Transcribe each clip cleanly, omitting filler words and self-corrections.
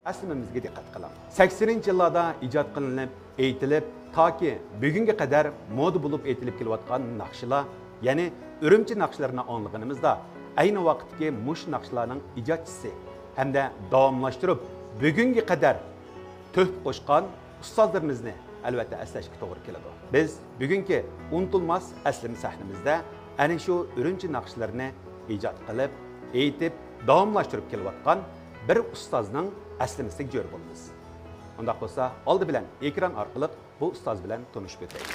Aslimimizga diqqat qiling. 80-yillarda ijod qilinib, aytilib, toki bugunga qadar moda bo'lib aytilib kelayotgan naqshlar, ya'ni Urumchi naqshlarini anglaganimizda, ayni vaqtdagi mush naqshlarning ijodchisi hamda davomlashtirib, bugunga qadar to'p qo'shgan ustozlarimizni albatta eslashga to'g'ri keladi. Biz bugungi unutilmas aslim sahnamizda ana shu Urumchi naqshlarini ijod qilib, aytib, davomlashtirib kelayotgan bir ustozning aslimizga jo'r bo'lamiz. Undaq bo'lsa, oldi bilan ekran orqali bu ustoz bilan tanishib o'taylik.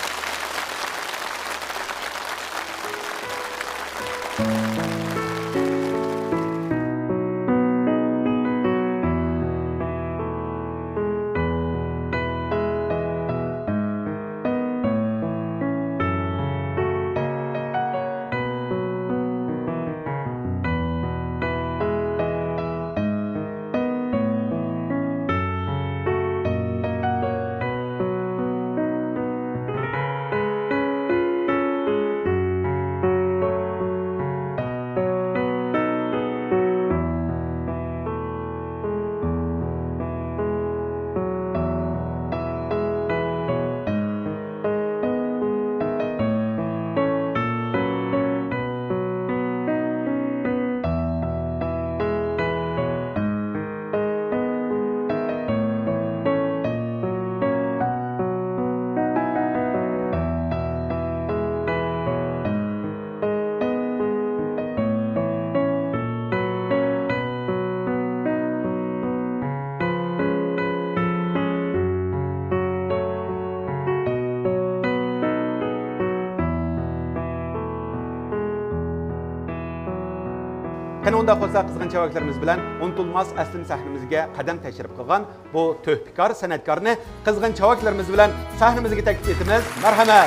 Qani unda qo'sa qizg'in chavaklarimiz bilan unutilmas aslim sahnamizga qadam tashrif qilgan bu to'hpikor san'atkorni qizg'in chavaklarimiz bilan sahnamizga taklif etamiz. Marhamat.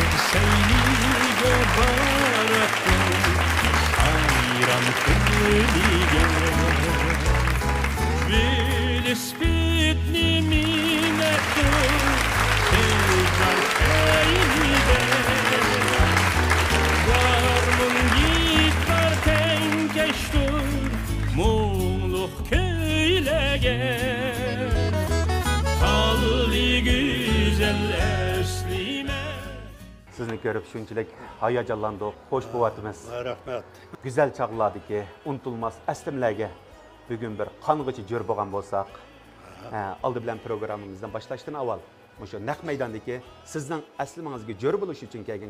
Sizni ko'rib shunchalik hayajonlandik, xo'sh bo'lyapmiz. Rahmat. Güzel chaqlardagi unutilmas aslimlarga bugun bir qong'ichi jo'r bo'lgan bo'lsak, oldi bilan programmamizdan boshlashdan avval o'sha naq maydondagi sizning aslimingizga jo'r bo'lish uchun kelgan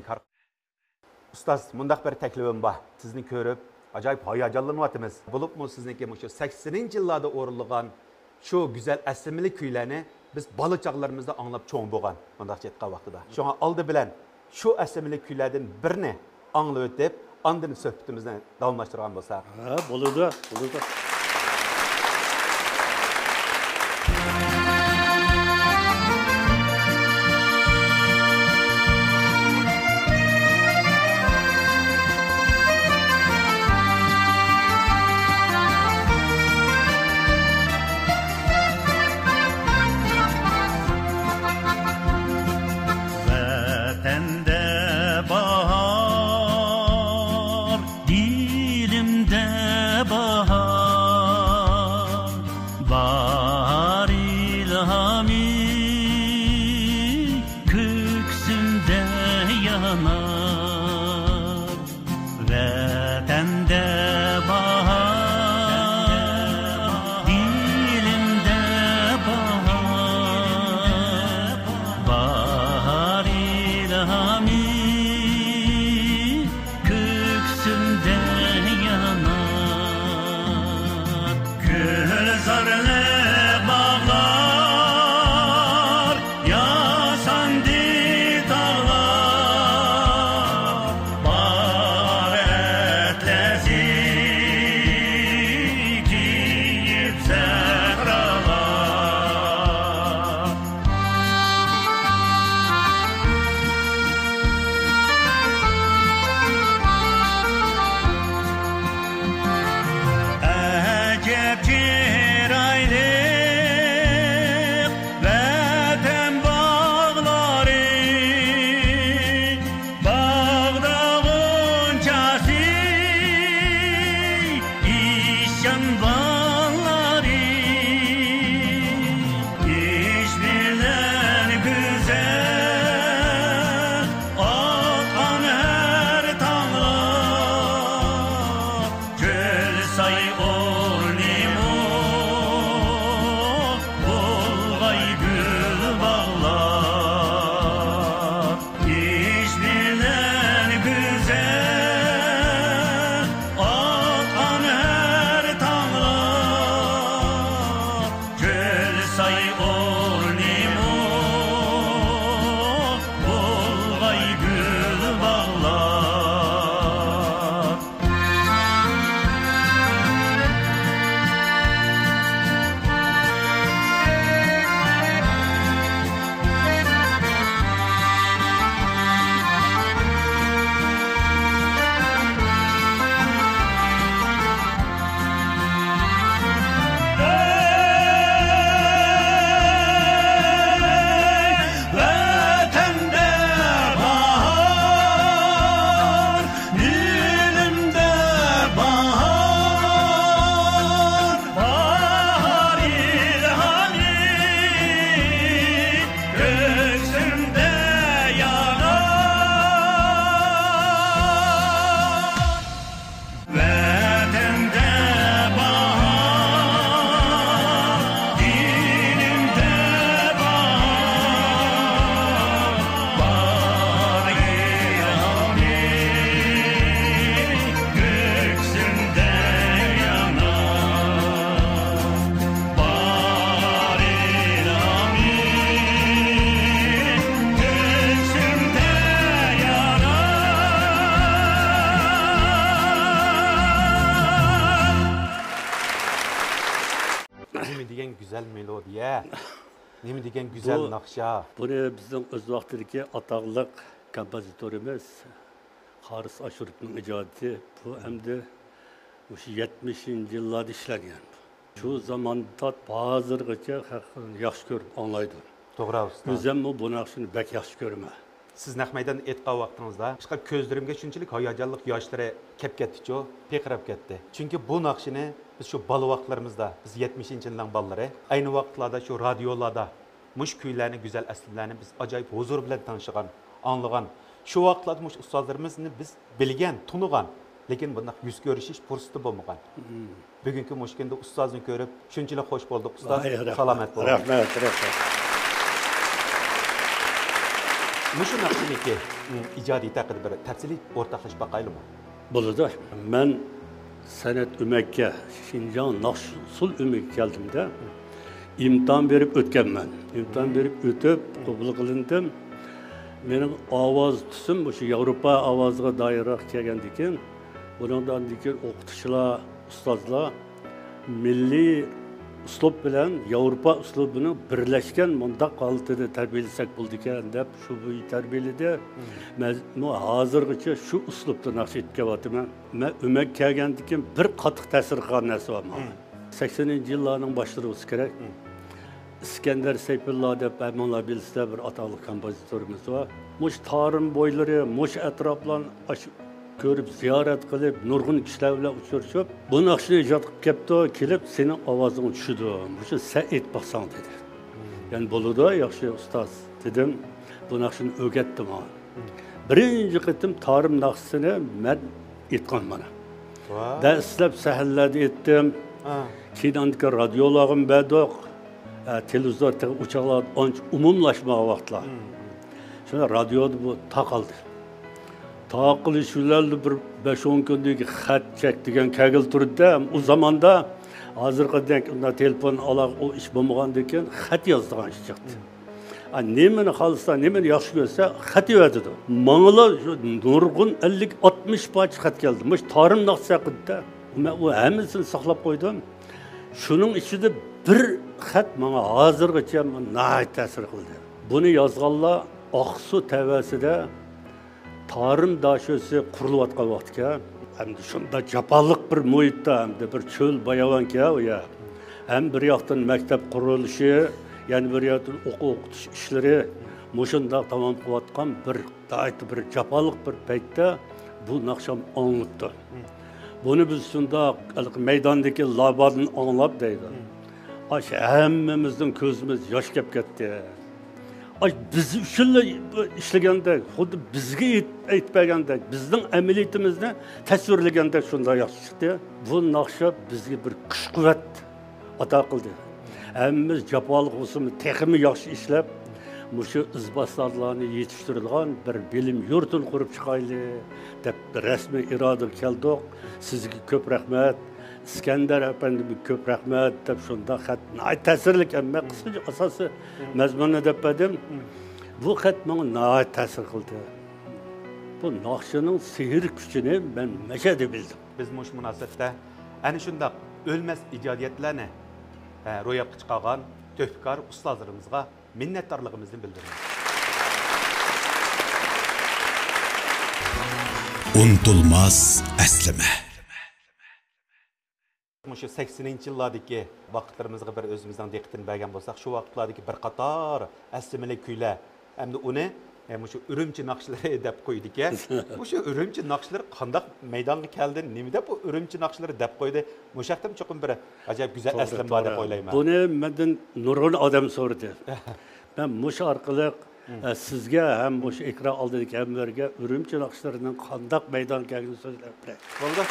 ustoz, mundaq bir taklifim bor. Sizni ko'rib ajoyib hayajonlanyapmiz. Bo'libmi sizniki o'sha 80-yillarda o'rilgan shu go'zal aslimli kuylarni biz bola chaqlarimizda anglab cho'ng bo'lgan, mundaqcha aytgan vaqtida. Shunga oldi bilan şu aslimli kuylardan birini anglab o'tib, ondan suhbatimizni davomlashtirgan bo'lsak. Ha, bo'ladi. Acep ceraylı güzel melodiya. Nima degan güzel naqsha. Buni bizning o'z vaqtidagi ataqliq kompozitorimiz Haris Ashurovning ijodi. Bu hamda o'sha 70-yillarda ishlangan. Shu zamonda hozirgacha yaxshi ko'rib anglaydi. To'g'ri ustoz. O'zim bu naqshni bak yaxshi ko'raman. Siz naqmaydan aytgan vaqtingizda ishqa ko'zlarimga shunchalik hayajonli yoshlari kelib ketdi-ku, peqirab ketdi. Chunki bu naqshini biz shu bola vaqtlarimizda, biz 70-yilning bolalari, ayni vaqtlarda shu radiolarda mush kuylarni, go'zal aslilarni biz ajoyib huzur bilan tanishigan, anglagan. Shu vaqtlarda mush ustozlarimizni biz bilgan, tunigan, lekin bunday yuz ko'rishish fursati bo'lmagan. Bugungi mush kunda ustozni ko'rib, shunchalik xush bo'ldik ustoz. Salomat bo'ling. Rahmat, rahmat. Mushu naqshiniki ijodiy haqida bir tafsiliy o'rtoqlashib baqaylikmi? Bo'ladi. Men san'at umakka, Şinjan Naqshsul umakka keldimda imtihon berib o'tganman. Imtihon berib o'tib, qabul qilindim. Mening ovoz tusim o'sha Yevropa ovoziga doirroq kelgandan keyin, bundan keyin o'qituvchilar, ustozlar milliy uslub bilan Yevropa uslubini birlashgan mundaq holatida tarbiyalasak bo'ldi ekan deb shu tarbiyalada men hozirgacha shu uslubda naqsh etib kelyapman. Men umak kelgandan keyin bir qattiq ta'sir qilgan narsa bor. 80-yillarning boshida bo'lsa kerak. İskender Seyfullah deb hammalar bilsa bir ataqli kompozitorimiz var. Mush tarim bo'ylari, mush atroflarni ko'rib ziyorat qilib, nurg'un kishilar bilan uchrashib, bu naqshni ijod qilib kelibdi, kelib sening ovozing tushdi. Mushu sen aytib baqsang dedi. Yani bo'ladi, yaxshi ustoz dedim. Bu naqshni o'rgatdim men. Birinchi qitim tarim naqsini men aytgan mana. Dastlab saharlarda aytdim. Keyin radiolarım berdik. Televizorda uçaklar umumlaşmagan vaqtlar. Şuna radioda bu taqaldı. Taqilishlarni bir 5-10 kundagi xat chek degan kagil turdi. O zamanda hozirgidek unda telefon aloq o ish bo'lmagandan keyin xat yozdigan ish chiqdi. Nemani xolsa, nemani yaxshi ko'rsa xat yozadi. Manglar nurg'un 50-60 parcha xat keldi. Mush tarim naqsh haqida. Men u hammasini saqlab qo'ydim. Shuning ichida bir xat menga hozirgacha nihoyat ta'sir qildi. Buni yozganlar Oqsu tavasida tarim dashosi qurilayotgan vaqtga, hamda shunda japaliq bir muhitda, hamda bir cho'l bayavonga u ya. Ham bir yoqdan maktab qurilishi, yana bir yoqdan o'qitish ishlari mushunda tamom qilayotgan bir japaliq bir paytda bu naqsham anglabdi. Buni biz shunda maydondagi labadni anglab deydi. Hammamizning ko'zimiz yosh kelib ketdi. Biz uchun ishlaganda, xuddi bizga aytmaganda, bizning amaliyotimizni tasvirlaganda shunday yaxshi chiqdi. Bu naqsha bizga bir kuch-quvvat ato qildi. Hammamiz japoliq bo'lsin, texmi yaxshi ishlab, mushu izboslarni yetishtirilgan bir bilim yurtini qurib chiqaylik deb rasmiy iroda keldik. Sizga ko'p rahmat. İskender efendime köp rahmet deb şunda xat ta'sirlik amma qisqacha asosi mazmunni deb edim. Bu xat menga nihoyat ta'sir qildi. Bu naqshining sehr kuchini men mashada bildim. Biz mush munosabatda ana shundaq o'lmas ijodiyatlarni ro'yobga chiqargan töhfakor ustozlarimizga minnatdorligimizni bildiramiz. Unutulmaz əslime. Şu 80-yillardagi vaqtlarimizga bir o'zimizning diqqatini bergan bo'lsak, shu vaqtlardagi bir qator aslimali kuylar, hamda uni shu Urumchi naqshlari deb qo'ydik-a. Bu shu Urumchi naqshlar qanday maydonga keldi, nima deb bu Urumchi naqshlari deb qo'ydi? Mushaqdan cho'qim bir ajoyib go'zal aslim bor deb o'ylayman. Buni mendan nurg'un odam so'radi. Men mush orqali sizga ham mush ekran oldidagi hamlarga Urumchi naqshlarining qanday maydonga kelganini so'zlab beray. Bo'ldi.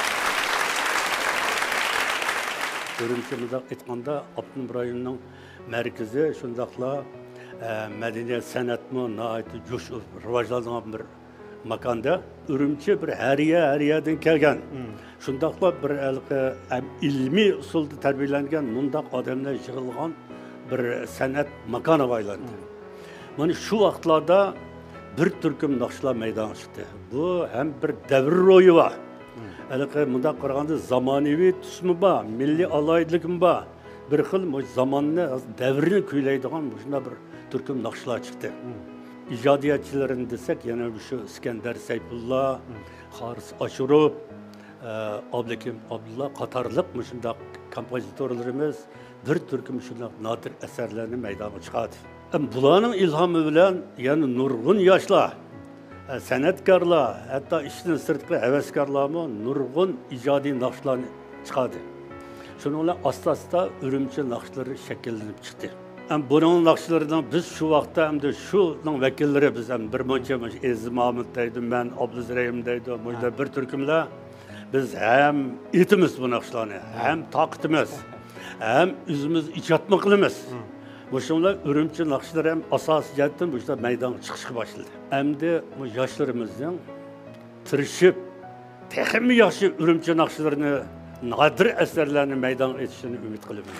Urumchimizda aytganda Abdun rayonining markazi shundaqla madaniyat san'atni nihoyat jo'sh rivojlangan bir makonda Urumchi bir hariyadan kelgan. Shundaqla bir ilmiy usulda tarbiyalangan mundaq odamlar yig'ilgan bir san'at makoniga aylandi. Mana shu vaqtlarda bir turkum naqshlar maydonga chiqdi. Bu ham bir davr ro'yi bor. Mundaq qaraganda zamonaviy tusmi bor, milliy aloyidligim bor. bir xil zamanni davrini kuylaydigan shunday bir turkum naqshlar chiqdi. İcadiyatçılarını desek yana şu İskender Seyfullah, Haris Aşurov, Ablekim Abdullah qatarlıq shunday kompozitörlerimiz bir turkum shunday nadir eserlerini meydana chiqadi. Bularning ilhomi bilan yana nurg'un yoshlar, san'atkorlar, hatto ishdan sirtqi havaskorlarmi nurg'un ijodiy naqshlarni chiqadi. Şunun bilan asta-asta Urumchi naqshlari shakllanib chiqdi. Bunun naqshlaridan biz şu vaqtda hamda shuning vakillari biz ham bir muncha Aziz Mahmud deydi, men Abduzrayim deydi, mujda bir turkumlar biz hem etimiz bu naqshlarni, hem taqtimiz, hem o'zimiz ijodmi qilamiz. Bu shunlar Urumchi naqshlari ham asosiy jihatdan bu yerda maydonga chiqishga boshladi. Endi bu yoshlarimizning tirishib, texmi yaxshi Urumchi naqshlarini nadir eserlerini meydana etişini ümit kılıyorum.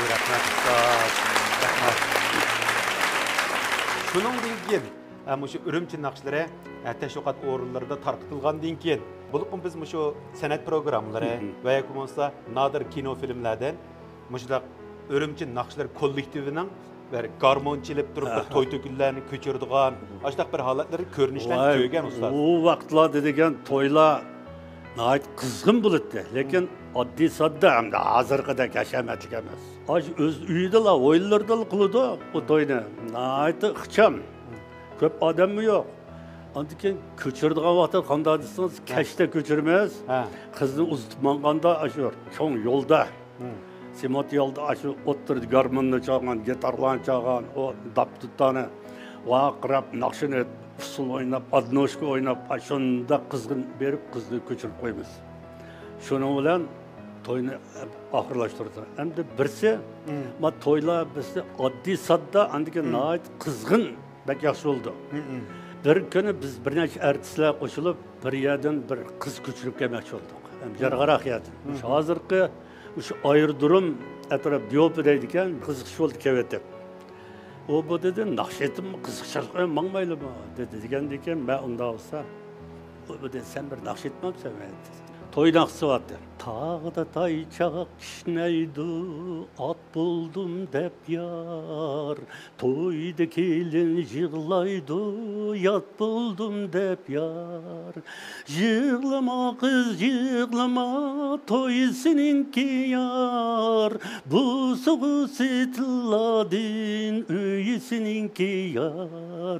Şunun keyin, şu Urumchi naqshlari təşviqat o'rinlarida tarqıtılgandan keyin, bulup biz şu sanat programları və ya bo'lmasa nadir kino filmlərdən məşələ Urumchi naqshlar kollektivining bir garmon çilib turib bir to'y to'kinlarni ko'chiradigan, ashtaq bir holatlar ko'rinishlarni ko'rgan ustoz. O vaqtlarda degan to'ylar nəhayət qızğın bo'ladi, lekin oddiy sodda hamda hozirgidek hashamatli emas. Öz uyida o'yinlarda qiladi o to'yni. Nəhayət ixcham. Ko'p odammi yo'q. Ondan keyin ko'chiradigan vaqtda qanday desangiz, kashda ko'chirmas. Qizni uzatib manganda shu cho'ng yo'lda. Simot yo'lda shu o'tirib garmonni chalgan, gitarlarni chalgan, o dab tutani vaqirab naqshini usul o'ynab, adnoshka o'ynab, shunda qizg'in berib qizni ko'chirib qo'yamiz. Shuning bilan to'yni oxirlashtirdi. Endi birsi, ma to'ylar bizda oddiy sodda, andiki nəhayət qizg'in bak yaxshi bo'ldi. Bir kuni biz bir necha artistlar qo'shilib, bir yerdan bir qiz ko'chirib kelmoqchi bo'ldik. Jarg'aroq yerdan. Hozirgi shu ayirdurum atrof diyopi deydi ekan, qiziqish bo'ldi kevetib. O bu dedi, naqsh etibmi, qiziqchilik mangmaylimi dedi degandan keyin, men unda olsa, o dedi, sen bir naqsh etmabsan dedi. To'y naqshi vardı. Tağda tayçaq kişneydi, at buldum dep yar. Toyda kelin yığlaydı, yat buldum dep yar. Yığlama kız yığlama, toy seninki yar. Bu suğu sitilladin, öyi seninki yar.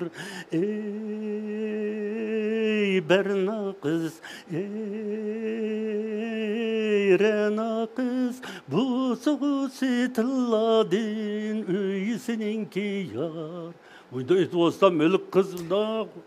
Ey berna kız, Rena kız, bu suğu sitilladin, öyi seninki yar. Uyda eti olsam melik kız da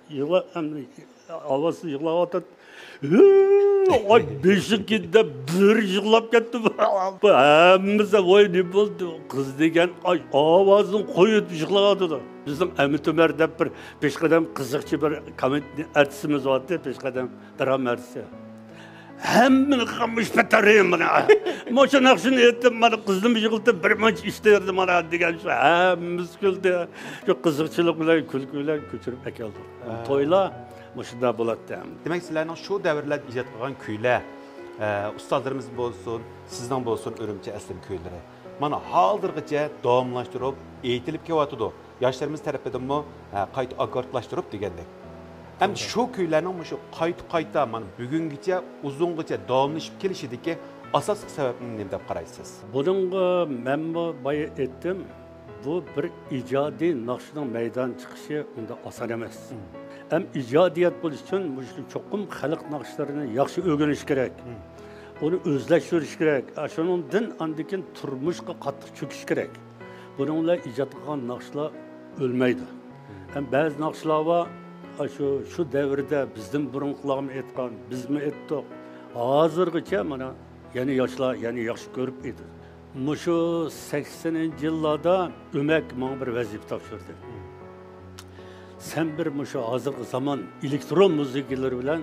havası yığlap atat. Ay beşikinde bir yığlap gitti. Hemmimize vay ne oldu? Kız degen ay avazını koyup yığladı da. Bizim Ümit Ömer de bir peşkadem kızıkçı bir komedi artistimiz vardı, peşkadem drama artisti. Hemmini kalmış petarıyım bana. Moşa nakşını ettim bana, kızdım yıkıldı, bir maç işlerdim bana degen şu. Hemmimiz güldü. Şu kızıkçılık bile, külküyle köçürüp ekeldi. Toyla, moşada bulattı. Demek sizlerin şu devirlerde icad kılgan köyler, ustalarımız olsun, sizden olsun Urumchi aslim köyleri. Mana haldırgıca davamlaştırıp, eğitilip kevatıdı. Yaşlarımız tarafından mı kayıt akartlaştırıp degendek. Hem şu köylerin şu kayıt mana bugünküce uzungacha davamlaşıp kelişideki asas sebebini ne dep qaraysiz? Bununla men bayı ettim. Bu bir icadi naqshning meydan çıkışı unda asan emas. Hem icadiyat bo'lish uchun cho'qim xalq naqshlarini yaxshi o'rganish kerak. Onu o'zlashtirish kerak. Shuningdan andikin turmushga qattiq cho'kish kerak. Buningla ijod qilgan naqshlar o'lmaydi. Hem ba'zi naqshlar va şu devirde bizden burunqlarımı etkan, biz mi ettik? Hazırgıça mana yeni yaşlar, yeni yaş görüp idi. Şu 80'li yıllarda Ömek bana bir vazif topşırdı. Sen bir şu hazırgı zaman elektron müzikleri bilen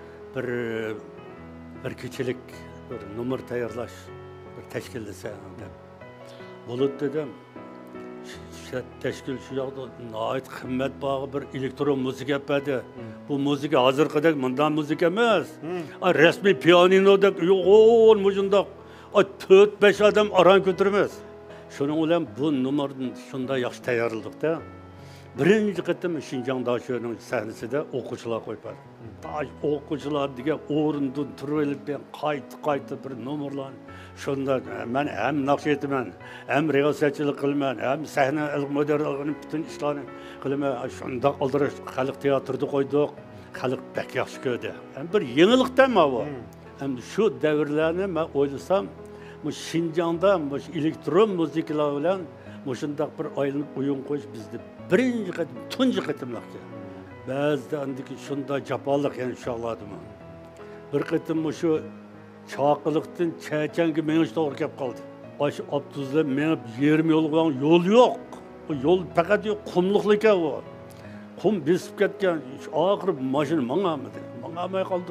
bir küçülük, bir numar tayarlaş, bir teşkillese. Bulut dedim. Teşkil şu yaqda nəhayət qimmat bağı bir elektron müzik yapadi. Bu müzik hazırqidek bundan müzik emas. Resmi pianinodak yo'q, mujundaq 4-5 adam aran ko'tirmas. Şunun bilan bu numardan shunday yaxshi tayyorladikda. Birinchi qatim Shinjongda shuning sahnasida o'quvchilar qo'yadi. O'quvchilar degan o'rindan turib qayta bir nomerlarni shunda men ham naqsh etaman, ham riyosatchilik qilaman, ham sahna modelligini butun ishlarni qilaman. Shunda oldirish xalq teatrida qo'ydik. Xalq bak yaxshi ko'rdi. Ham bir yangilikdanmi bu? Ham shu davrlarni men o'ylasam, bu Shinjongda bu elektron muzikalar bilan shunday bir aylanib o'yin qo'yish bizda birinchi qatim, tunji qatimlaqcha. Ba'zida andiki shunday jafoliq yana chog'ladimi. Bir qatim shu Chaqiliqdan Chachanga menish to'g'ri kelib qoldi. Osh avtobuslar menib yerim yo'l yo'q. Bu yo'l faqat qumliqlik ekan u. Qum besib ketgan, oxiri mashina mang'amay qoldi.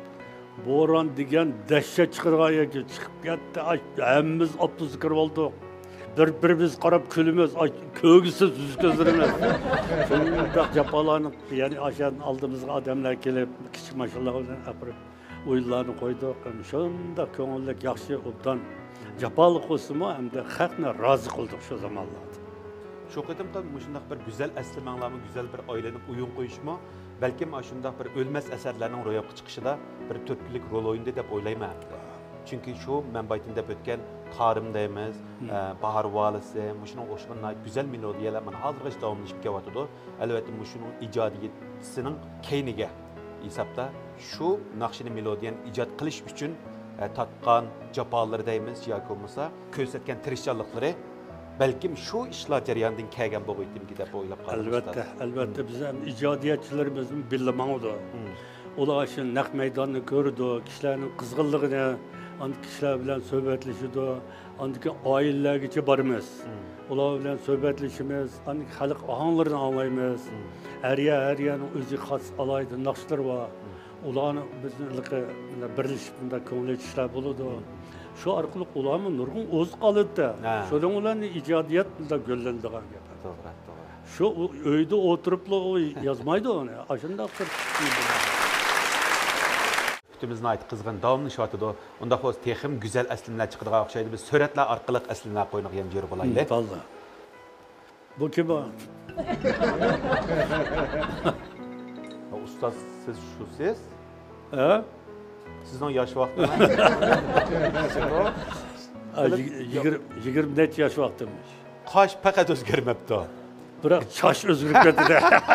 Bo'ron degan dahshat chiqargan yoki chiqib ketdi. Hammamiz avtobusga kirib oldik. Bir-birimiz qarab kulimiz, ko'gisiz yuz ko'zlarimiz. Shunday jafolarni, ya'ni ashan oldimizga odamlar kelib, kichik mashinalar bilan apirib o'yinlarni qo'ydik. Shunday ko'ngillik yaxshi obdan jafoliq bo'lsa-mu, hamda xalqni rozi qildik shu zamonlarda. Shu qatimda shunday bir go'zal aslimanlarni go'zal bir aylanib o'yin qo'yishmi, balkim shunday bir o'lmas asarlarning ro'yobga chiqishida bir turtkilik rol o'ynadi deb o'ylayman. Chunki shu manbaydan deb o'tgan Qarim deymiz, Bahar valisi, shunday o'xshagan go'zal melodiyalar mana hozirgacha davomlashib kelyapti. Albatta shuning ijodiyatisining keyniga hisobda shu naqshini melodiyani ijod qilish uchun tatqan jafolar deymiz yoki bo'lmasa ko'rsatgan tirishchanliklari balkim shu ishlar jarayonidan kelgan bo'g'aytimki deb o'ylab qoldim. Albatta biz ham ijodiyatchilarimiz bilmaydi. Ular shu naq maydonni ko'rdi, kishilarning qizg'inligini, kishilar bilan suhbatlashdi, andiki oilalargacha boramiz. Ular bilan suhbatlashimiz, xalq ohanglarini anglaymiz. Har yerning o'zi xos alayda naqshlar bor. Ularni bizni birlashib bunda ko'ngil ishlar bo'ladi. Shu orqali ularni nurg'un o'z qoladi. Shuning bilan ijodiyat bilan gullanadigan gap. To'g'ri. Shu uyda o'tirib yozmaydi uni. Shunday bir Bütümüzün ait qizg'in davomlashyapti. Unda xo'sh texim go'zal aslimlar chiqadigan o'xshaydi. Biz suratlar orqali aslimlar qo'yniq ham jo'r bo'laydi. Vallahi. Bu kim bu? Ustoz siz shusiz? Ha? Sizning yosh vaqtingiz? 20 net yosh vaqtimiz. Qosh faqat o'zgarmabdi. Biroq chosh o'zgarib ketdi.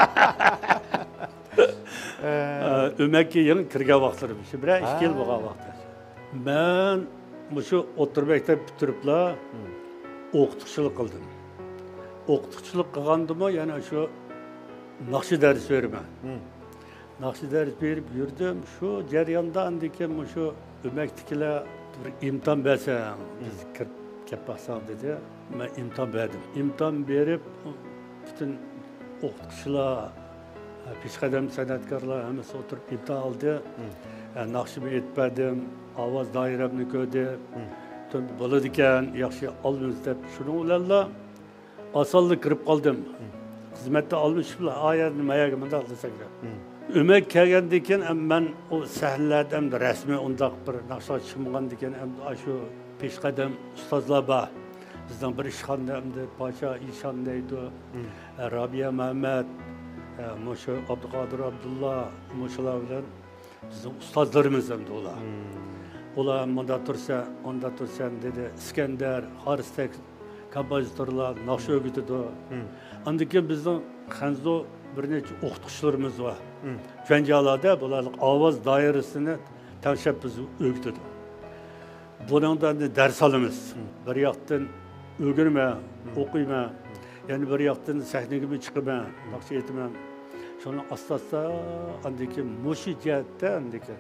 Ömekki yangi kirgan vaqtlarimiz. Bir 2 yil bo'lgan vaqtlar. Men shu o'rta maktab bitiriblar o'qituvchilik qildim. O'qituvchilik qilgandimmi, yana shu naqshi dars beraman. Naqshi dars berib yurdim. Shu jarayonda andikan shu o'maktikilar bir imtihon bersam, biz kirib kelpasan dedi. Men imtihon berdim. Imtihon berib bütün o'qituvchilar peshqadam san'atkorlar hammasi o'tirib imtihon oldi. Naqshimni aytdim, ovoz doiramni ko'rdi. Bo'ladi ekan, yaxshi olamiz deb shuni ularla osonlik kirib qoldim. Xizmatda olmishlar, oyatni mayaga bunday qilsak. O'mak kelgandan keyin men o sahnalarda ham rasmiy undaq bir naqsha chiqmagan ekan, shu peshqadam ustozlar bor. Bizdan bir ishxonda hamda Podsho Ishon deydi, Robiya Muhammad, Mosho Abduqodir Abdullah, Mosholar bilan bizning ustozlarimiz hamda ular. Ular bunda tursa, onda tursan dedi. İskender, Haristek kompozitorlar naqsh o'rgatadi. Undan keyin bizning Xanzo bir necha o'qituvchilarimiz bor. Janjalada bular ovoz doirasini tashabbus o'rgatadi. Bundan dars olamiz. Bir yoqdan o'rganma, o'qiyman. Yani bir yoqdan sahnaga chiqaman, naqsh aytaman. Şunu asla andaki müşicette andaki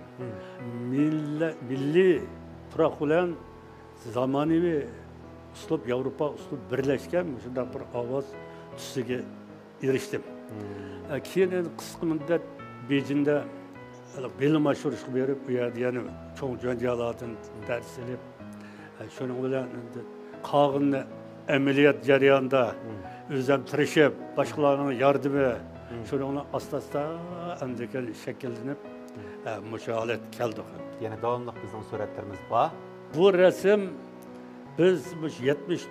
milli turak olan zamanı uslub Avrupa uslub birleşken şunda bir avaz tüsüge eriştim. Keyin kısa müddet Beijing'de bilim aşırışı verip yani çok cöndiyalardan ders edip şunun bilan qağınlı ameliyat jarayonida o'zim tirishib, boshqalarning yordami shuni asta-asta andikan shakllanib mushohalat keldi. Yana davomli bizning suratlarimiz bor. Bu resim biz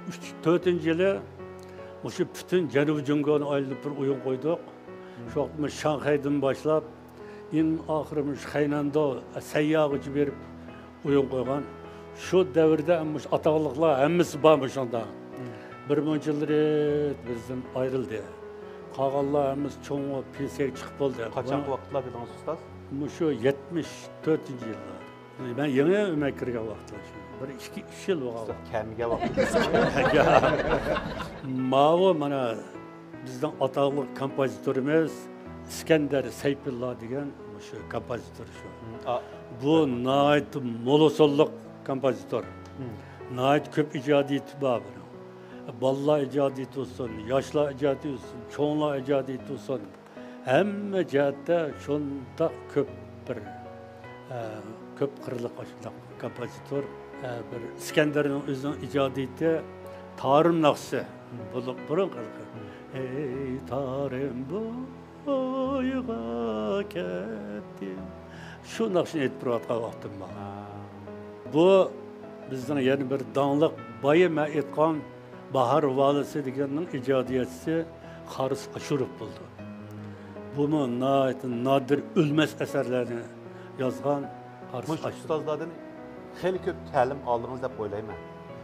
2003-2004 yılı şu bütün Janubi Jungoni aylanıp bir oyun koyduk. Şu vakit Şanghay'dan başlap en ahırımız Haynanda seyyahıcı bir oyun koygan. Şu devirde atağlıklar hemmisi varmış onda. Bir yıldır bizden ayrıldı. Kağallar hemiz çoğu piyasaya çıkıp oldu. Kaçan vaxtlar dediniz ustaz? Şu 74. yıllar. Ben yeni ömekirge vaxtlar. Bir 2-3 yıl oldu. Kemiga vaxt. Mavi mana bizden atağlık kompozitörümüz İskender Seyfullah degan şu kompozitör şu. Bu nait molosolluq kompozitör. Nait köp ijodiyati bor. Bolalar ijodiyati olsun, yoshlar ijodiyati olsun, cho'nglar ijodiyati olsun. Hamma jihatda shundoq ko'p bir ko'p qirliq shundoq kompozitör. Bir İskender'in o'zining ijodiyati Tarım naqshi. Burun qilqi. Ey tarım boyga ketdim. Şu naqshni aytib turayotgan vaqtim bor. Bu bizning yana bir donliq bayım aytgan Bahar Valisi deganning ijodiyatchisi Haris Ashurov bo'ldi. Bunu nadir ölmez eserlerini yazgan Haris Muş Ashurov. ustazlardan xeyli ko'p ta'lim oldingiz deb o'ylayman.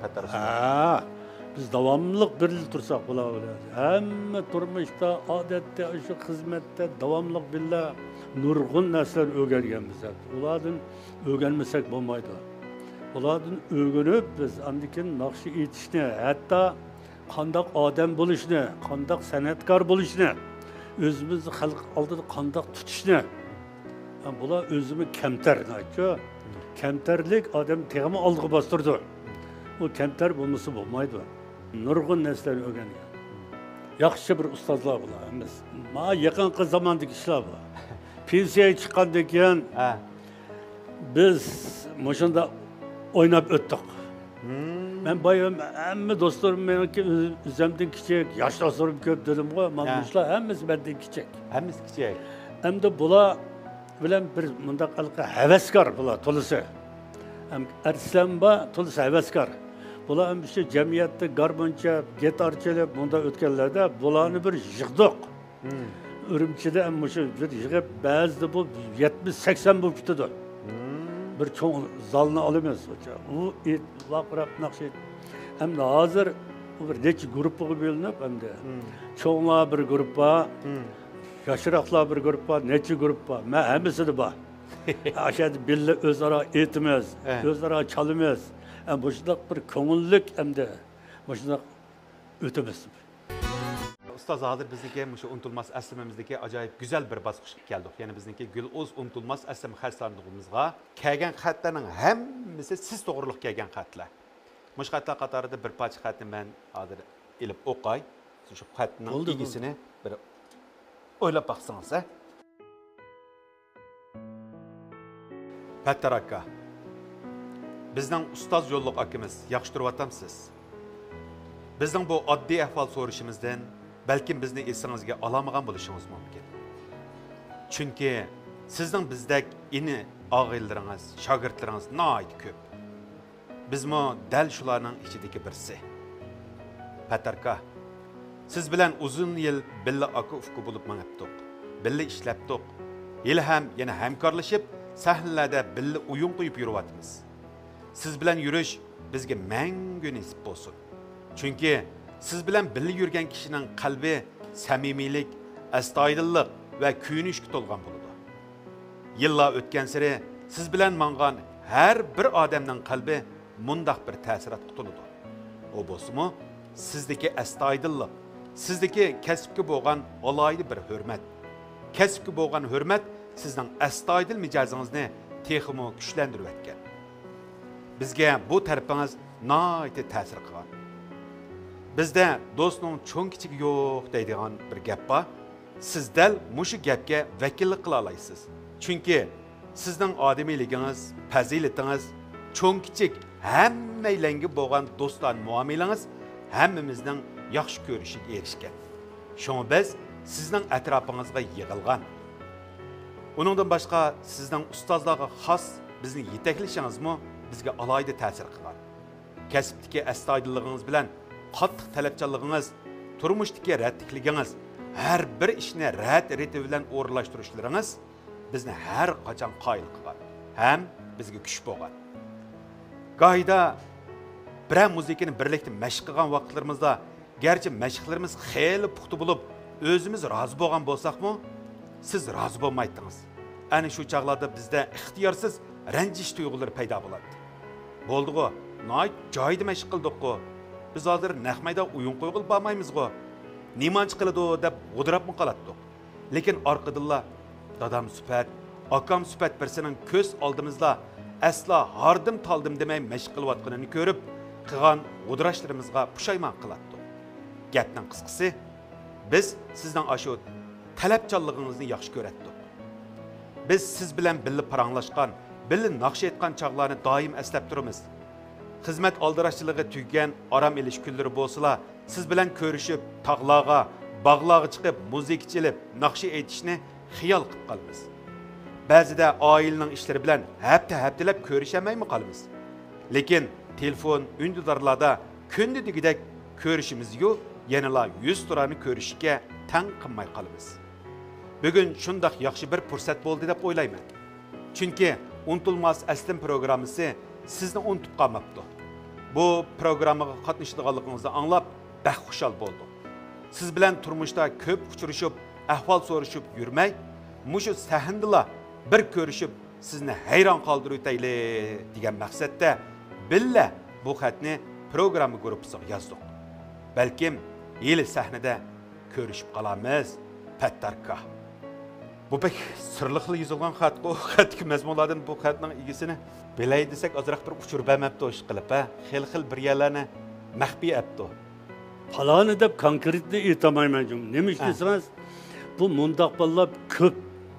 Biz davamlılık bir yıl tursak bular. Hem turmuşta, adette, şu hizmette davamlılık billah nurgun nesler öğrengenmiz. Ulardan öğrenmesek olmaydı. Ulardan öğrenip biz andikin nakşı yetişine, hatta kandak adam buluşuna, kandak senetkar buluşuna, özümüzü halk aldığı kandak tutuşuna. Yani bular özümü kemter. Kemterlik adam tegimi algı bastırdı. O kemter bulması olmaydı. Nurgun nesler öğrengen. Yaxşı bir ustazlar bular. Ma yakın zamandaki işler bu. Pensiyaya çıkandan keyin biz moşunda oynap öttük. Ben bayım hamma dostlarım meniki üzümden kichik, yosh dostlarım ko'p dedim qo'y. Mana bular hammasi mendan kichik. Hammasi kichik. Endi bular bilan bir mundaq qilqa havaskor bular to'lisi. Ham Arslanba to'lisi havaskor. Bular ham shu jamiyatda garmoncha, gitarchilar bunda o'tganlarda bularni bir yig'diq. Urumchida ham shu bir yig'ib ba'zida bu 70-80 bo'lib ketadi. Bir cho'ng zalni olamiz. U vaqrab naqsh. Hem hozir bir necha guruhga bo'linib hamda cho'nglar bir guruhga, yoshroqlar bir guruhga, necha guruhga, men hammasida bor. Aşağıda birle özara etmez, özara çalımız. Hem boşuna bir ko'ngillik hamda boşuna o'tamiz. Ustoz hozir bizniki shu unutulmas aslimimizdagi ajoyib go'zal bir bosqichga keldik. Ya'ni bizniki Gul'oz unutulmas aslim xatlarimizga kelgan xatlarning hammasi siz to'g'riliq kelgan xatlar. Mush xatlar qatorida bir parcha xatni men hozir ilib o'qay. Shu xatning igisini bir o'ylab baqsangiz. Pattar aka, bizning ustoz yo'lliq akamiz yaxshi turyapsiz. Bizning bu oddiy ahvol so'rashimizdan balkim bizni esingizga olamagan bo'lishingiz mumkin. Chunki sizning bizdek ini og'aylaringiz, shogirdlaringiz nihoyat ko'p. Bizmo dal shularning ichidagi birisi. Pattar aka, siz bilan uzun yil billa aka ufqi bo'lib mangabdik. Billa ishlabdik. Yili ham yana hamkorlashib sahnalarda billa o'yin qo'yib yuryapmiz. Siz bilan yurish bizga mangu nasib bo'lsin. Chunki siz bilan birga yurgan kishining qalbi samimiylik, astoydillik va kuyunishga to'lgan bo'ladi. Yillar o'tgan sari siz bilan mangan har bir odamning qalbi mundaq bir ta'sirat qutuladi. O bo'lsa-mu, sizdagi astoydillik, sizdagi kasbga bo'lgan alohida bir hurmat. Kasbga bo'lgan hurmat sizning astoydil mijozingizni texmo kuchlantirib etgan. Bizga bu tarafingiz nihoyatda ta'sir qilgan. Bizda do'stning cho'ng kichigi yo'q deydigan bir gap bor. Siz dal mushu gapga vakillik qila olasiz. Chunki sizning odamiyligingiz, fazilatingiz, cho'ng kichik hammalarga bo'lgan do'stlar muomalangiz hammamizning yaxshi ko'rishiga erishgan. Shunga biz sizning atrofingizga yig'ilgan. Uningdan boshqa sizning ustozlarga xos bizning yetaklashingiz bizga alohida ta'sir qilgan. Kasbdagi astoydilligingiz bilan qattiq talabchanligingiz, turmushdagi radlikligingiz, har bir ishni rad reti bilan o'rinlashtirishlaringiz bizni har qachon qoyil qilgan, ham bizga kuch bo'lgan. Gohida bir muzikani birlikda mashq qilgan vaqtlarimizda, garchi mashqlarimiz xeyli puxta bo'lib, o'zimiz rozi bo'lgan bo'lsak-mu, siz rozi bo'lmaydingiz. Ana shu chaqlarda bizda ixtiyorsiz ranjish tuyg'ulari paydo bo'ladi. Bo'ldi-ku, noyt joyida mashq qildik-ku. Biz hozir naq mayda o'yin qo'yg'il bo'lmaymiz-ku. Nimanch qiladi deb g'udirabmi qoladi. Lekin orqadilla dadam sifat, akam sifat birsining ko'z oldimizda asla hardim taldim demay mashq qilayotganini ko'rib, qilgan g'udirashlarimizga pushaymon qiladi. Gapning qisqasi, biz sizdan ashu talabchanligingizni yaxshi ko'ratdik. Biz siz bilan birga paranglashgan, birga naqsh etgan chaqlarni doim eslab turamiz. Xizmat aldirashchiligi tugagan aram elish kunlari bo'lsa, siz bilan ko'rishib, tog'larga, bog'larga chiqib, muzika chelib, naqsh aytishni xiyol qilib qolamiz. Ba'zida oilaning ishlari bilan haftalab ko'rishamaymi qolamiz. Lekin telefon, undidorlarda kundidagidek ko'rishimiz-yu, yanala 100 turani ko'rishga tang qilmay qolamiz. Bugun shundoq yaxshi bir fursat bo'ldi deb o'ylayman. Chunki Unutulmaz Aslim programmasi sizni unutib qolmabdi. Bu programmaga qatnashadiganligingizni anglab, baxtxushal bo'ldim. Siz bilan turmushda ko'p uchrashib, ahvol so'rashib yurmay, mushu sahnada bir ko'rishib, sizni hayron qoldirib o'tayli degan maqsadda billa bu xatni programma gruppasiga yozdik. Balkim yili sahnada ko'rishib qolamiz. Pattarka. Bu pek sirliqli yozilgan xat, bu xatdagi mazmunlardan bu xatning egisini bilay desak azroq bir uchurib bermabdi ish qilib, xil bir yerlarni maxfiy etdi. Falani deb konkretni aytamayman. Nima desangiz, bu mundaq bolalar ko'p.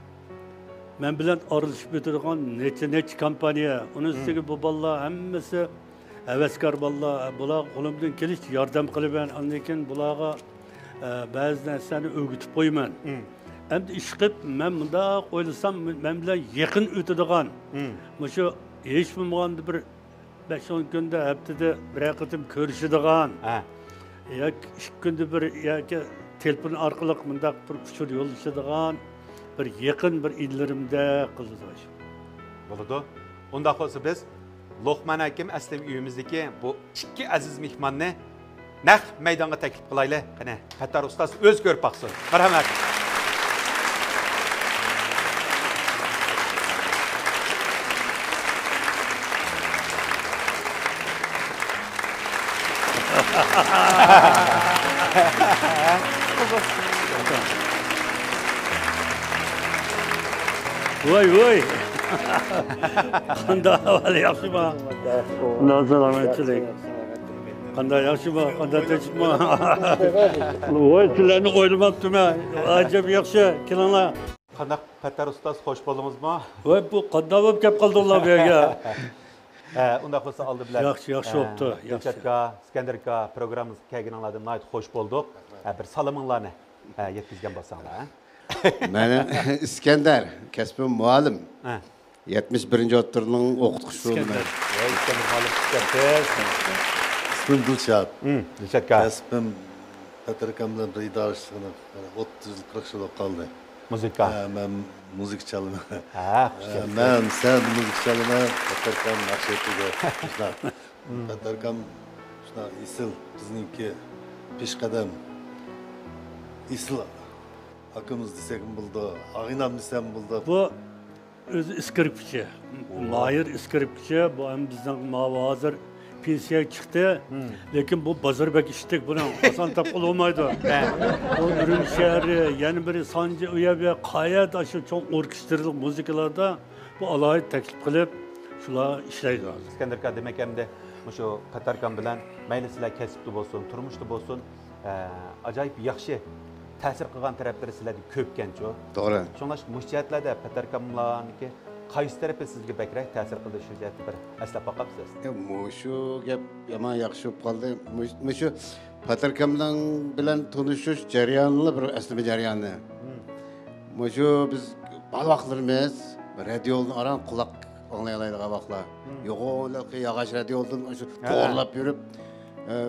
Men bilan aralashib o'tirgan necha kompaniya, uning ustiga bu bolalar hammasi havaskor bolalar, bular qo'limdan kelish yordam qilaman, lekin bularga ba'zi narsani o'rgatib qo'yman. Endi ish qilib, men bunda o'ylasam, men bilan yaqin o'tadigan, shu hech bo'lmaganda bir 5-10 kunda, haftada bir qatim ko'rishadigan, yoki 2 kunda bir yoki telefon orqali bundaq bir uchur yo'llashadigan bir yaqin bir illarimda qildi. Bo'ladi. Unda bo'lsa biz Lo'qman akim Aslim uyimizdagi bu ikki aziz mehmonni naq maydonga taklif qilaylik. Qani, Fattar ustoz o'z ko'rib baqsin. Marhamat. Voy. Qanday ahvol yaxshimi? Salomatchilik. Qanday yaxshimi? Qanday tinchmi? Voy, sizlarni o'ylamabdim-a. Ajab yaxshi. Kelinglar. Qanday Fattar ustoz, xush bo'ldingizmi? Voy, bu qanday bo'lib kelib qoldinglar bu yerga? Unda bo'lsa oldi bilan. Yaxshi bo'pti. Yaxshi. Iskandarga programmamizga kelganinglardan nihoyat xush bo'ldik. Bir salominglarni yetkazgan bo'lsanglar. Meni İskender, kasbim muallim. 71. o'ttirning o'qituvchisiman. İskender muallim siz. İsmim Dilshod. Dilshodga. Kasbim Patarkam bilan idorachiligini 30 yil 40 yil qoldi. Muzika. Men muzik chalaman. Xush. Men sen muzik chalaman, Patarkam naqshetiga. Patarkam shuna isil bizningki peshqadam. Isil akamiz desek bo'ldi, ag'inam desam bo'ldi. Bu o'zi iskripchi, mayir iskripchi, bu ham bizning hozir pensiyaga chiqdi. Lekin bu bozorбек ishdik, buni oson topib olmaydi. Bu Ürüm shahri, yana biri Sanji uyaga qayat shu cho'ng orkestrlik muzikalarda bu alohida taklif qilib, shular ishlaydi. İskandarga demak hamda shu Patarkam bilan mayli sizlar kasbda bo'lsin, turmushda bo'lsin, ajoyib yaxshi ta'sir qilgan taraflari sizlarda ko'pkancho. To'g'ri. Shunlar mushjatlarda Patarkamlarniki qaysi tarafi sizga bakrak ta'sir qildi shu jihatda bir eslab boqapsiz? Shu gap yomon yaxshi bo'lib qoldi. Shu Patarkamdan bilan tanishish jarayoni bir asli jarayoni. Shu biz vaqtlarimiz radiodan aran quloq anglaydigan vaqtlar. Yo'q, yog'och radiodan shu to'g'rilab yurib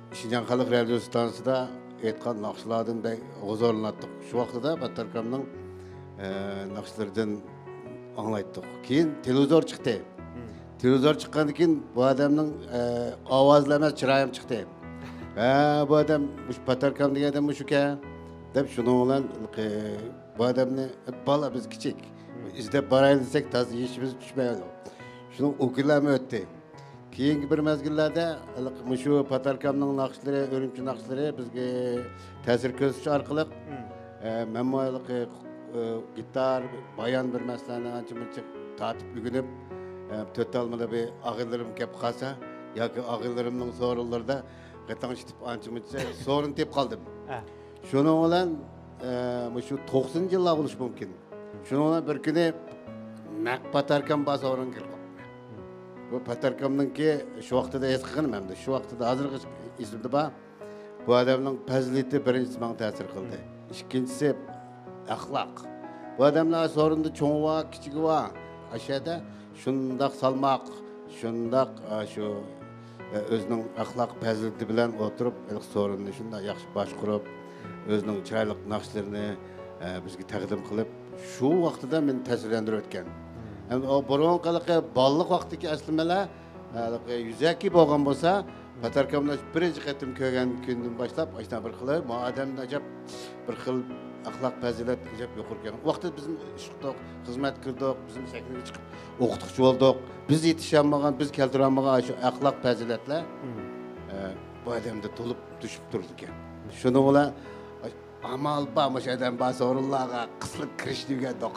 Şinjan Xalq Radio Stansiyasida aytgan naqshlardan da huzurlanatdik. Shu vaqtida Batarkamning naqshlaridan anglaytdik. Keyin televizor chiqdi. Televizor chiqqandan keyin bu odamning ovozlari emas, chiroyi ham chiqdi. Bu odam Batarkam degan odam shuka deb shuni bilan bu odamni bola biz kichik izlab boraylik desak toza yeyishimiz tushmaydi. Shuni o'kilami o'tdi. Keyingi bir mezgillarda shu Batarkamning naqshlari, Urumchi naqshlari bizga ta'sir ko'rsatish orqali men gitar, bayon bir masalani ancha-muncha tatib o'rganib, to'talmada bir og'illarim kelib qolsa yoki og'illarimning so'rinlarida qatnashib ancha-muncha so'rin deb qoldim. Shuning bilan shu 90-yillar bo'lishi mumkin. Shuning bilan bir kuni Batarkam bas o'rin kirdi. Bu Batarkamningki shu vaqtida his qilganim hamda shu vaqtida hozirgi esimda bor. Bu odamning fazilati birinchisi menga ta'sir qildi. Ikkinchisi axloq. Bu odamlar so'rinda cho'ng va kichik va ashada shundoq salmoq, shundoq shu o'zining axloq fazilati bilan o'tirib, so'rinni shunday yaxshi boshqarib, o'zining chiroyli naqshlarini bizga taqdim qilib, shu vaqtida meni ta'sirlantirib o'tgan. Hem o burunqalıqı ballık vaqtiki aslimeler yüzeki bo'lgan bo'lsa, Batarkamda birinchi qatim ko'rgan kundan boshlab ashna bir xil odamda ajab bir xil axloq fazilat ajab yo'qirgan. Vaqtda bizim ishqdoq, xizmat qildik, bizim sakniga chiqib o'qituvchi bo'ldik. Biz yetishamagan, biz keltiramagan shu axloq fazilatlar bu odamda to'lib tushib turdi ekan. Shuni bilan amal bağmış adam bazı orullarga kıslık kiriş degan doq.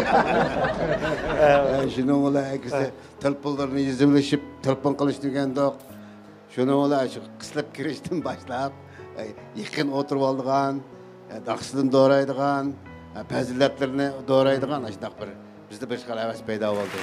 Şunu ola ikisi telpullarını yüzümleşip telpon qilish degan doq. Şunu ola şu kıslık kirişten başlap yaqin oturup oldigan, daqsıdan doğraydigan, fazilatlarni doğraydigan ashunaq bir bizde bir xil havas paydo bo'ldi.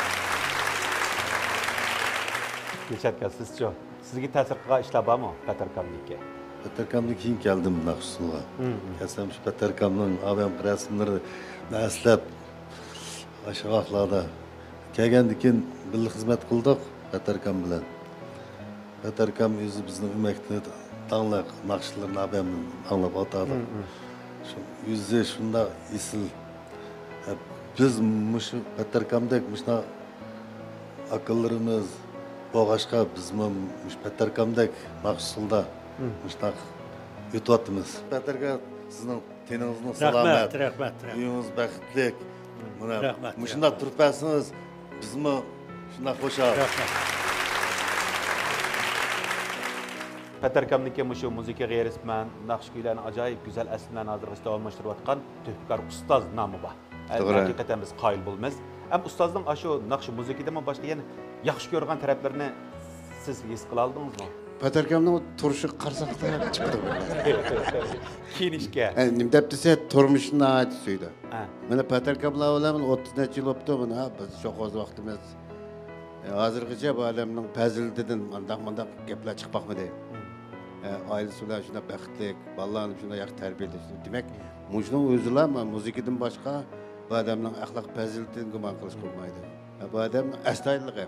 Dilshat aka, sizchi sizga ta'sir qilgan ishlar bormi Batarkamniki? Batarkamdan keyin keldim Naqshsulga. Kelsam shu Batarkamning avval rasmlari aslab o'sha vaqtlarda kelgandan keyin birga xizmat qildik Batarkam bilan. Batarkam o'zi bizning umakni tanlaq naqshlarni avvaldan anglab o'tadi. Shu o'zi shunda esil biz shu Batarkamdek shuna aqllarimiz bo'g'ashqa biz shu Batarkamdek Naqshsulda Müştak yutuatımız. Batarka sizin teninizin selamet. Rahmet. Uyunuz baxtlik. Müşunda turpasınız. Biz mi şunda hoşar. Batarkamniki şu müzik g'ayrisman, naqsh kuylarni ajoyib go'zal asarlarni hozirgacha davomlashtirayotgan Tuhkar ustoz nomi bor. Haqiqatan biz qoyil bo'lamiz. Ham ustozning shu naqsh muzikidami boshqa yana yaxshi ko'rgan taraflarini siz his qila oldingizmi? Batarkamning turshi qarsaqda chiqdi. Kiyinishga. Nim deb desa turmushni aytdi. Mana Batarkamlar bilan 30 necha yil o'tdi buni biz sho'xoz vaqtimiz. Hozirgacha bu odamning fazilatidan mandaq gaplar chiqmoqmidi. Ailesi bilan shunday baxtlik, bolalarni shunday yaxshi tarbiyalash. Demak, mujning o'zilar muzikadan boshqa bu odamning axloq fazilatini gumon qilish bo'lmaydi. Bu odam astoydilligi.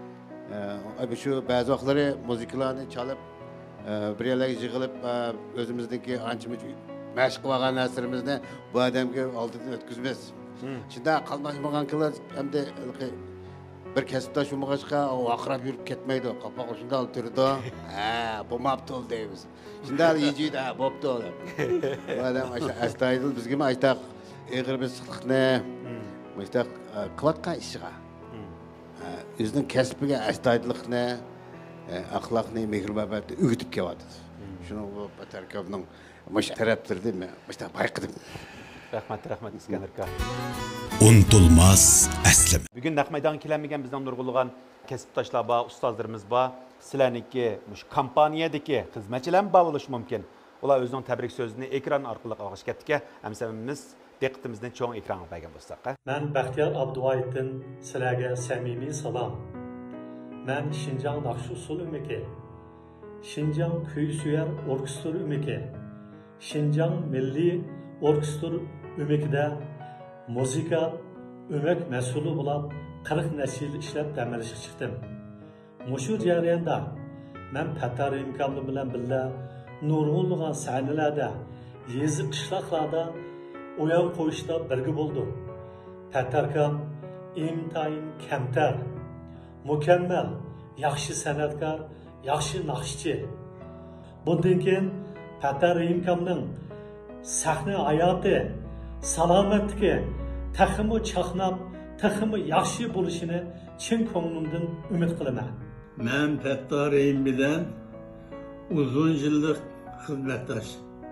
Şu bazı vaqtları muzikalarni çalıp bir yerlarga yig'ilib o'zimizniki ancha-muncha mashq qilgan narsalarimizni bu odamga oldidan o'tkazmaymiz. Shunda qalmashmagan qilar hamda bir kasbdosh bo'lmag'achqa vaqirab yurib ketmaydi. Qapoq shunda olib turdi. Bo'lmabdi deymiz. Shunda yeydi, bo'pti olib. Bu odam astoydil bizga aytaq eg'ir bir siqliqni, aytaq qilayotgan ishiga o'zining kasbiga astoydillikni, axloqni, mehr-muhabbatni o'rgatib kelyapti. Shuni Batarkamning mush taraflarida mushta bayqadim. Rahmat İskender aka. Unutulmaz əslimi. Bugün naq maydonga kelmagan bizdan nurg'ulg'an kasbdoshlar bor, ustozlarimiz bor. Sizlarniki mush kompaniyadagi xizmatchilar bor bo'lishi mumkin. Ular o'zining tabrik so'zini ekran orqali og'ish ketdi. Hamsamimiz diqqatimizni cho'ng ekranga qo'ygan bo'lsak. Men Baxtiyor Abduvoyevdan sizlarga samimiy salom. Men Şinjan naqsh usul umiki, Şinjan kuy suyar orkestr umiki, Şinjan milliy orkestr umikida muzika ömek mas'uli bo'lib 40 necha yil ishlab ta'mirlashga chiqdim. Mushu jarayonda men Patar imkonli bilan birga nurg'unlagan sahnalarda, yezi qishloqlarda o'yin qo'yishda birga bo'ldi. Patarkam intayin kamtar, mukammal, yaxshi san'atkor, yaxshi naqshchi. Bundan keyin Patar imkonning sahna hayoti, salomatligi taximi chaqnab, taximi yaxshi bo'lishini chin ko'nglimdan umid qilaman. Men Pattarayim bilan uzun yillik xizmatdosh.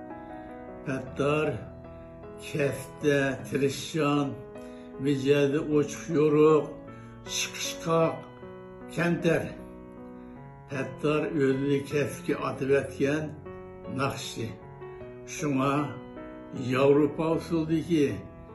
Pattar kafta, tirishchan, mijadi ochiq yo'ruq, chiqishqoq, kamtar. Pattar o'zini kafga otib etgan naqshchi. Shunga Yevropa usulidagi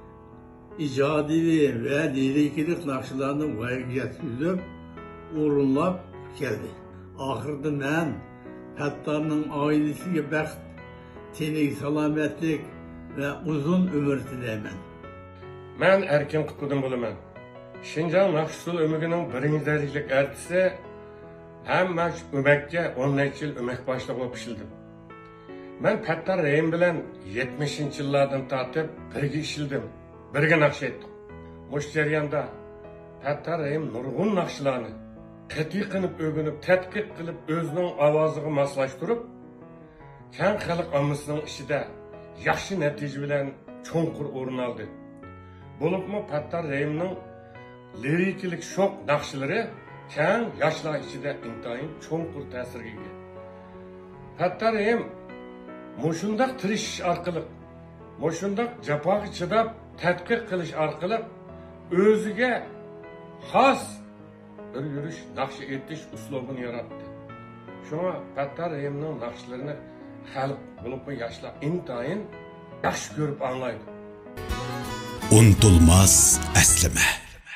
ijodiy va liriklik naqshlarni voyaga yetkazib, o'rinlab keldi. Oxirida men Pattarning oilasiga baxt, tenik salomatlik ve uzun ömür tilayman. Ben erkin kutludan buluman. Şinjan Nakşusul ömrünün birinci derecelik ertisi hem maç ömekçe 10 yıl ömek başlığı pişildim. Ben Pattar Reyim bilen 70. yıllardan tartıp birge işildim, birge nakş ettim. Muş jarayanda Pattar Reyim nurgun nakşılarını qat'iy qilib o'rganib, tadqiq qilib, o'zining ovoziga moslashtirib, keng xalq ommasining ichida yaxshi natija bilan cho'nqur o'rin oldi. Bo'libmi Pattar Reyimning liriklik sho'q naqshlari keng yoshlar ichida intayin cho'nqur ta'sirga ega. Pattar Reyim mushundaq tirishish orqali, mushundaq jafoga chidab tadqiq qilish orqali o'ziga xos bir yürüyüş, nakşı etiş uslubunu yarattı. Şuna Pattar Reyim'nin nakşlarını halk bulup yaşlar intayin yaxshi görüp anlaydı. Unutulmaz əslime.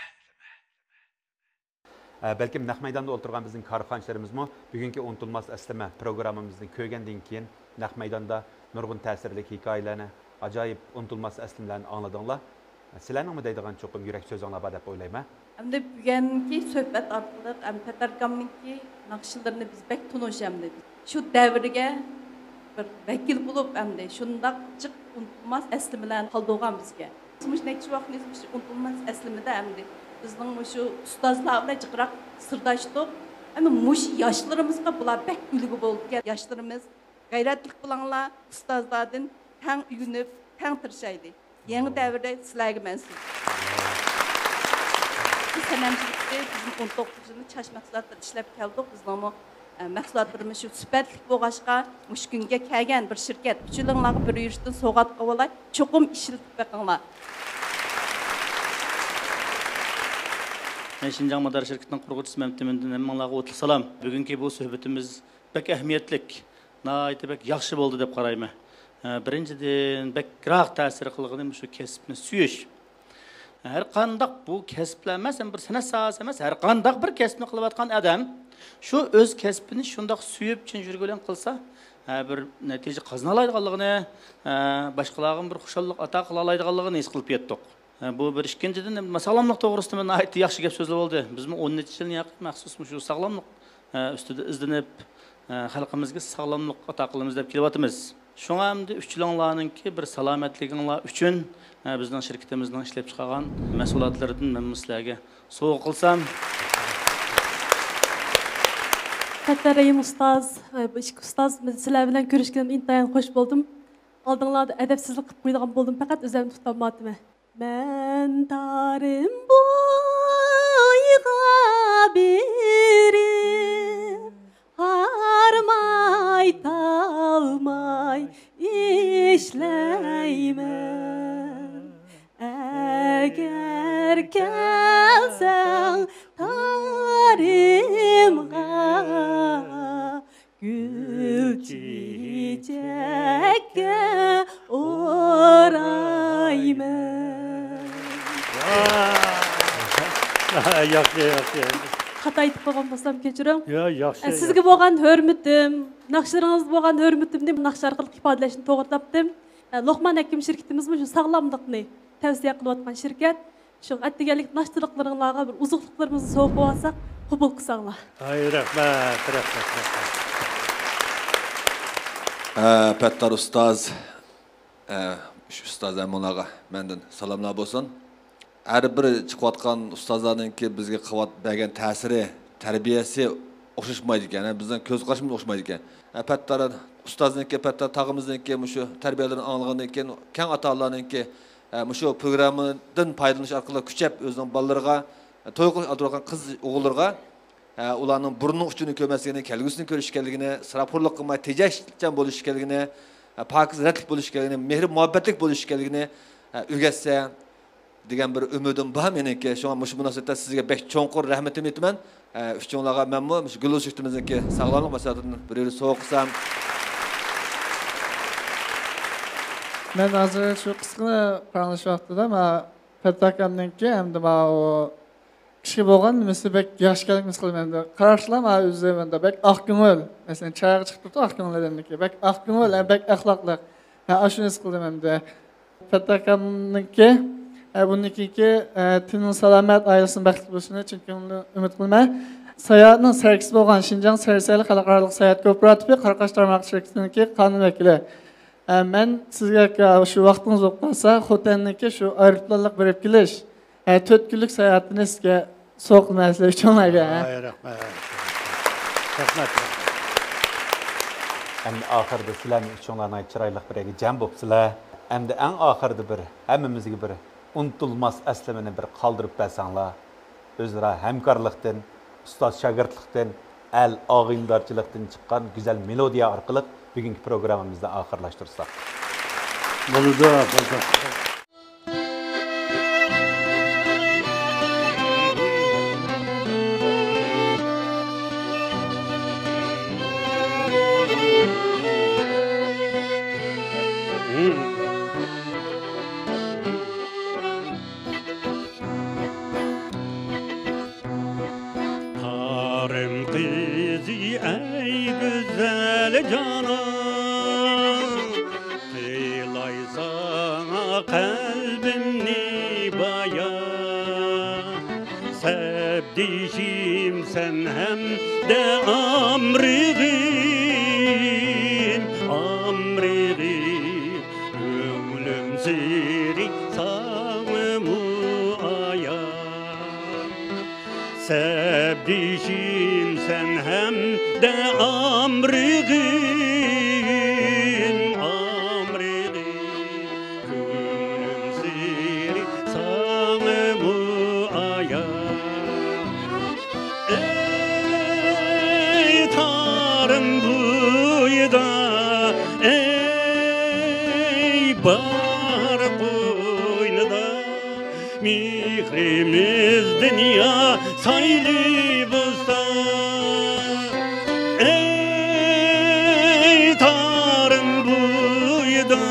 Belki naq maydanda oturgan bizim karxançlarımızmı bugünkü unutulmaz əslime programımızın köygəndən keyin naq maydanda nurgun təsirli hikayelerini, acayip unutulmaz əslimlerini anladığınla. Sizlerinin mi deydiğin çoxum yürek söz anlaba dep oylayma? Hem de bugünkü söhbət arqılıq Patar Kam'ınki naqşlarını biz bək tunuş hem de. Şu devrige bir vekil bulup hem de şundaq çık unutulmaz əslimelerini qaldığan bizge. Muş neçə vaxt unutulmaz əslimede hem de bizning şu ustozlar bilan jiqroq sirdoshdik. Ama muş yaşlarımızga bular bək gülügü bo'ldi. Yaşlarımız gayretlik bilanlar ustozlardan tang uyunib, tang tirishaydi. Yangi davrda sizlarga mansub. Biz sanamchilikda bizim 19 yilni chash mahsulotlar ishlab keldik. Bizning mahsulotlarimiz shu sifatli bo'lg'ashqa mush kunga kelgan bir shirkat uchunlarga bir yurishdan sovg'at qilib cho'qim ishiltib baqinglar. Men Şinjan Madar şirketining qurg'uvchisi Mamtimindan hammalarga o'tli salom. Bugungi bu suhbatimiz bek ahamiyatlik, nihoyatda bek yaxshi bo'ldi deb qarayman. Birinchidan bekroq ta'sir qilgan shu kasbni suyish. Her qandaq bu kasblar emas, bir san'at sohasi emas, har qandaq bir kasbni qilayotgan odam shu o'z kasbini shundoq suyib chin yurgan qilsa, bir natija qozona oladiganligini, boshqalarga bir xushallik ato qila oladiganligini his qilib yetdik. Bu bir ikkinchidan sog'lomlik to'g'risida men aytdi yaxshi gap so'zlar bo'ldi. Biz 10 yilni yaqin maxsus shu sog'lomlik ustida izlanib, xalqimizga sog'lomlik ato qilamiz deb kelyapmiz. Şuna hamda üçlüğünlarınki bir salomatliginglar uchun bizning shirkatimizning ishlab chiqargan mahsulotlardan men sizlarga sovg'a qilsam. Pattar Reyim ustoz, ustoz sizlar bilan ko'rishgan intayin xush bo'ldim. Oldinglarda adabsizlik qilib qo'ydigan bo'ldim, faqat o'zimni tutolmadim. Men tarim bo'yga berib harmay talmay işleymen. Eğer gelsen tarimga gül çiçekке oraymen. Yaxşı. Xata aytib qo'ygan bo'lsam kechiring. Ya, yaxshi. Sizga bo'lgan hurmatim, naqshlaringiz bo'lgan hurmatimni naqsh orqali ifodalashni to'g'ri topdim. Luqman Hakim shirkatimiz shu sog'lomlikni tavsiya qilayotgan shirkat. Shu atdiganlik naqshchilaringizga bir uzuqliqlarimizni sovg'a olsak, Qubul qilsanglar. Ay, rahmat. Pəttar ustaz, şu ustaz Əmonağa məndən salamlar olsun. Hər bir çıxıyatqan ustazların ki bizə qıvat bəgən təsiri, tərbiyəsi oxşuşmaydı ikən, bizdən göz qarşımız oxşmaydı ikən. Pəttarın ustazın ki, Pəttar tağımızın ki, şu tərbiyələrini anlığından ki, kən atalarının ki, şu proqramından paydalanış arqılı küçəp özünün ballarına, toyğu adırğan qız oğullarına ularning burunning uchini ko'rmasligini, kelgusini ko'rishganligini, sirapxo'rlik qilmay tejashchan bo'lishganligini, pokiz ratlik bo'lishganligini, mehr muhabbatlik bo'lishganligini o'rgatsa degan bir umidim bor meniki. Shunga mush munosabatda sizga bek cho'nqur rahmatimni aytaman. Uchunlarga menmi mush guluz shiftimizniki sog'lomlik masalatini bir yeri so'qsam. Men hozir shu qisqani qaralish vaqtida men Patakamniki hamda o kishi bo'lgan nimasi bek yaxshi kerakmas qilmanda qarashlar men o'zimda bek aqko'ngil masalan chayga chiqib turibdi aqko'ngil odamniki bek aqko'ngil bek axloqli shuni his qildim hamda Patakamniki buniki tinning salomat oilasini baxtli bo'lishini chunki umid qilaman sayohatning serkisi bo'lgan Shinjang Sarsayli xalqaro sayohat kooperativi Qaraqosh tarmoq shirkatiniki qonun vakili men sizga shu vaqtingiz bo'lsa Xotanniki shu aeroplanlik berib kelish 4 kunlik sayohatini sizga so'qilmaslik uchun rahmat. Endi oxirida sizlarning uchunlarning chiroyli bir jam bo'libsizlar. Endi eng oxirida bir hammamizga bir unutilmas aslamani bir qoldirib bersanglar, o'zaro hamkorlikdan, ustoz shogirdlikdan, al og'ildorchilikdan chiqqan go'zal melodiya orqali bugungi programmamizni oxirlashtirsak. Bo'ldi. Dişim sen hem de amrığım, Ömrüm seni sağımı aya. Sevdişim sen hem de amrığım, Ömrüm seni sağımı aya. Bahar boynunda mihrimiz dünya saylı bulsa ey tarım buyda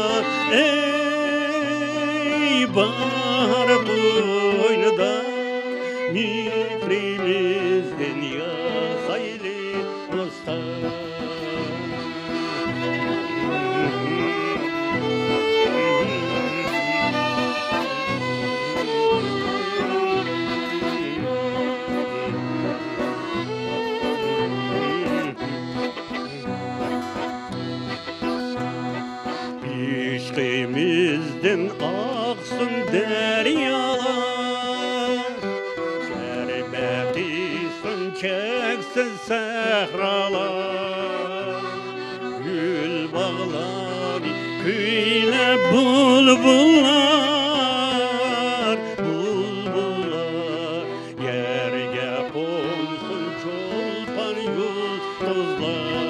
ey bahar boynunda mihrimiz dünya saylı bulsa. İşkimizden aksın deryalar, şerbetisin çeksin sehralar, gül bağları küyle bulbullar, yerge konsun çolpan yulduzlar.